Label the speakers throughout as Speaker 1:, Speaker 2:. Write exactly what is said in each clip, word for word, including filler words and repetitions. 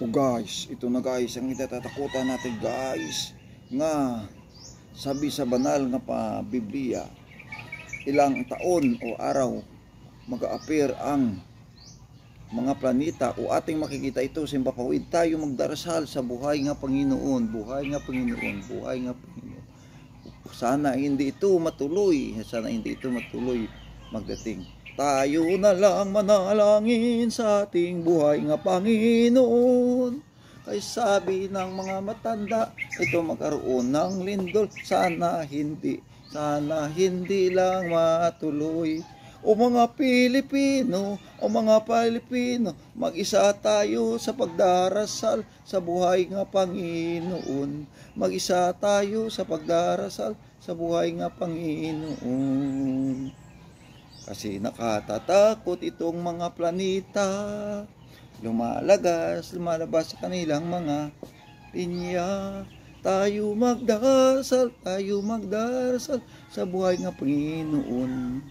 Speaker 1: O guys, ito na guys ang itatakutan natin guys, nga sabi sa banal nga pa Biblia, ilang taon o araw mag-a-appear ang mga planeta o ating makikita ito sa himpapawid. Tayo magdarasal sa buhay nga Panginoon, buhay nga Panginoon, buhay nga Panginoon. Sana hindi ito matuloy, sana hindi ito matuloy magdating. Tayo na lang manalangin sa ating buhay nga Panginoon. Kay sabi ng mga matanda, ito magkaroon ng lindol. Sana hindi, sana hindi lang matuloy. O mga Pilipino, o mga Pilipino, mag-isa tayo sa pagdarasal sa buhay nga Panginoon. Mag-isa tayo sa pagdarasal sa buhay nga Panginoon. Kasi nakatatakot itong mga planeta, lumalagas, lumalabas sa kanilang mga linya. Tayo magdarasal, tayo magdarasal sa buhay nga Panginoon.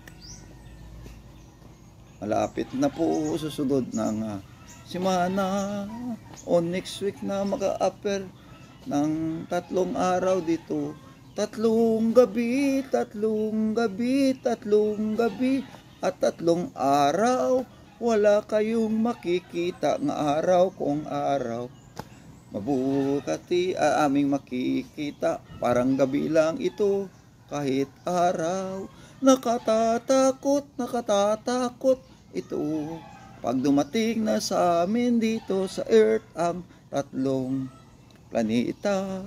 Speaker 1: Malapit na po susunod ng uh, simana o next week na maka-appear ng tatlong araw dito. Tatlong gabi, tatlong gabi, tatlong gabi, at tatlong araw, wala kayong makikita ng araw kung araw. Mabukati uh, aming makikita, parang gabi lang ito, kahit araw. Nakatatakot, nakatatakot ito, pag dumating na sa amin dito sa Earth ang tatlong planeta.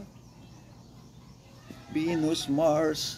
Speaker 1: Venus, Mars,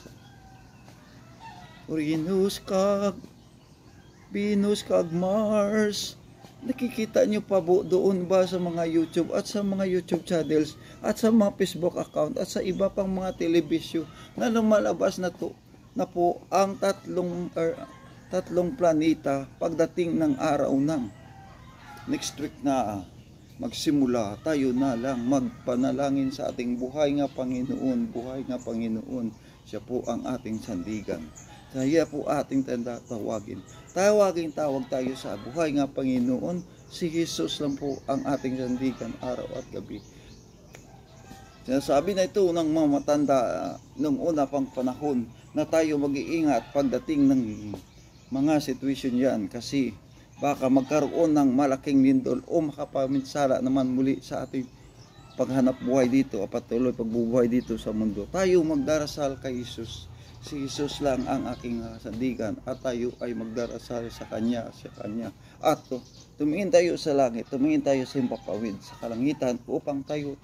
Speaker 1: Uranus kag Venus kag Mars. Nakikita nyo pa po doon ba sa mga YouTube at sa mga YouTube channels at sa mga Facebook account at sa iba pang mga telebisyon na lumalabas na to na po ang tatlong er, tatlong planeta pagdating ng araw ng next week na magsimula, tayo na lang magpanalangin sa ating buhay nga Panginoon, buhay nga Panginoon. Siya po ang ating sandigan. Kaya po ating tawagin. Tawagin tawag tayo sa buhay nga Panginoon. Si Jesus lang po ang ating sandigan araw at gabi. Sinasabi na ito ng mga matanda nung una pang panahon na tayo mag-iingat pagdating ng mga sitwasyon yan kasi baka magkaroon ng malaking lindol o makapaminsala naman muli sa ating paghanap buhay dito o patuloy pagbubuhay dito sa mundo. Tayo magdarasal kay Jesus. Si Jesus lang ang aking sandigan at tayo ay magdarasal sa Kanya, sa Kanya. At tumingin tayo sa langit, tumingin tayo sa himpapawid, sa kalangitan upang tayo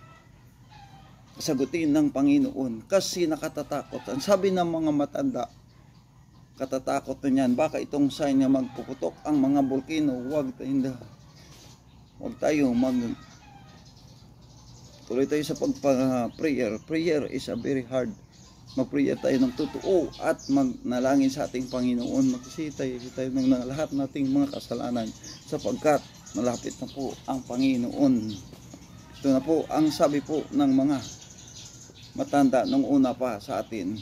Speaker 1: sagutin ng Panginoon kasi nakatatakot. Ang sabi ng mga matanda, katatakot na yan, baka itong sign na magpuputok ang mga volcano. Huwag tayo, huwag tayo mag tuloy tayo sa pagpa-prayer. Prayer is a very hard. Mag-prayer tayo ng totoo at magnalangin sa ating Panginoon. Magsisitay tayo ng lahat nating mga kasalanan sapagkat malapit na po ang Panginoon. Ito na po ang sabi po ng mga matanda nung una pa sa atin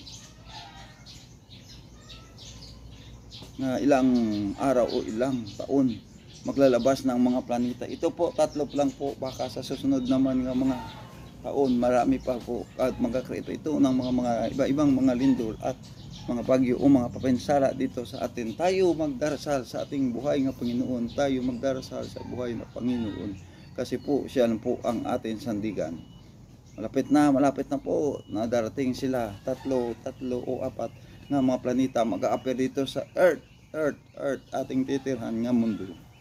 Speaker 1: na ilang araw o ilang taon maglalabas ng mga planeta. Ito po, tatlo lang po, baka sa susunod naman ng mga taon marami pa po at magkakreito ito ng mga mga iba-ibang mga lindol at mga bagyo o mga papinsala dito sa atin. Tayo magdarasal sa ating buhay nga Panginoon, tayo magdarasal sa buhay na Panginoon kasi po siya po ang ating sandigan. Malapit na, malapit na po na darating sila, tatlo, tatlo o apat na mga planeta mag-a-appear dito sa Earth, Earth, Earth, ating titirhan nga mundo.